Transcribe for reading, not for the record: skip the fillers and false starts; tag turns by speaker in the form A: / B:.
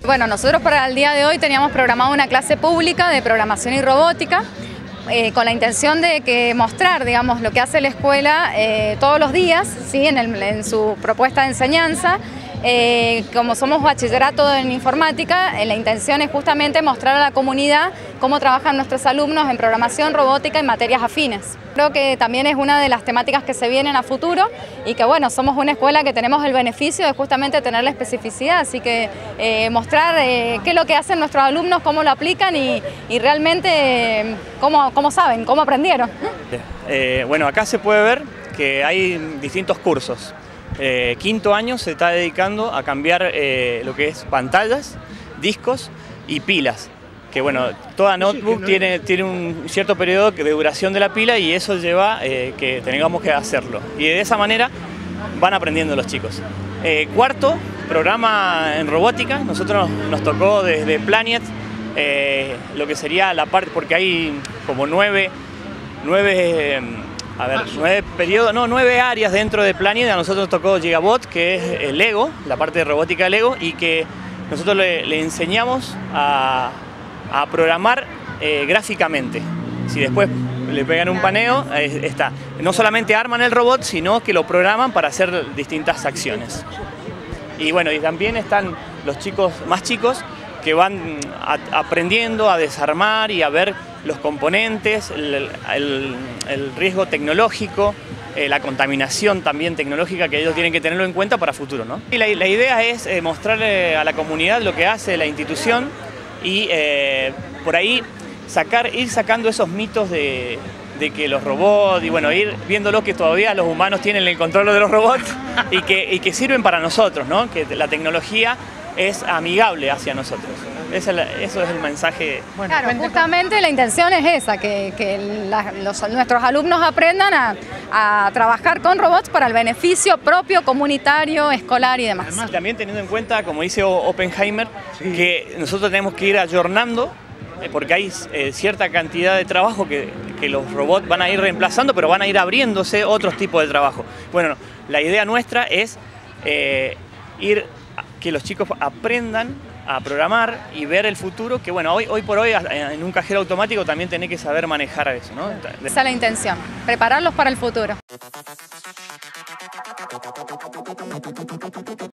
A: Bueno, nosotros para el día de hoy teníamos programado una clase pública de programación y robótica con la intención de que mostrar, digamos, lo que hace la escuela todos los días, ¿sí? en su propuesta de enseñanza. Como somos bachillerato en informática, la intención es justamente mostrar a la comunidad cómo trabajan nuestros alumnos en programación, robótica y materias afines. Creo que también es una de las temáticas que se vienen a futuro y que bueno, somos una escuela que tenemos el beneficio de justamente tener la especificidad, así que mostrar qué es lo que hacen nuestros alumnos, cómo lo aplican y realmente cómo saben, cómo aprendieron.
B: Bueno, acá se puede ver que hay distintos cursos. Quinto año se está dedicando a cambiar lo que es pantallas, discos y pilas. Que bueno, toda notebook tiene un cierto periodo de duración de la pila y eso lleva que tengamos que hacerlo. Y de esa manera van aprendiendo los chicos. Cuarto, programa en robótica. Nosotros nos tocó desde Planet, lo que sería la parte, porque hay como nueve áreas dentro de Planet. A nosotros nos tocó Gigabot, que es el Lego, la parte de robótica de Lego, y que nosotros le enseñamos a programar gráficamente. Si después le pegan un paneo, está. No solamente arman el robot, sino que lo programan para hacer distintas acciones. Y bueno, y también están los chicos más chicos que van aprendiendo a desarmar y a ver los componentes, el riesgo tecnológico, la contaminación también tecnológica que ellos tienen que tenerlo en cuenta para futuro, ¿no? Y la idea es mostrarle a la comunidad lo que hace la institución y por ahí ir sacando esos mitos de que los robots, y bueno, ir viéndolo que todavía los humanos tienen el control de los robots y que sirven para nosotros, ¿no? Que la tecnología es amigable hacia nosotros. Eso es el mensaje.
A: Bueno, claro, justamente la intención es esa, que nuestros alumnos aprendan a trabajar con robots para el beneficio propio, comunitario, escolar y demás.
B: Además, también teniendo en cuenta, como dice Oppenheimer, que nosotros tenemos que ir ayornando, porque hay cierta cantidad de trabajo que los robots van a ir reemplazando, pero van a ir abriéndose otros tipos de trabajo. Bueno, la idea nuestra es que los chicos aprendan a programar y ver el futuro, que bueno, hoy por hoy en un cajero automático también tenés que saber manejar eso, ¿no?
A: Esa es la intención, prepararlos para el futuro.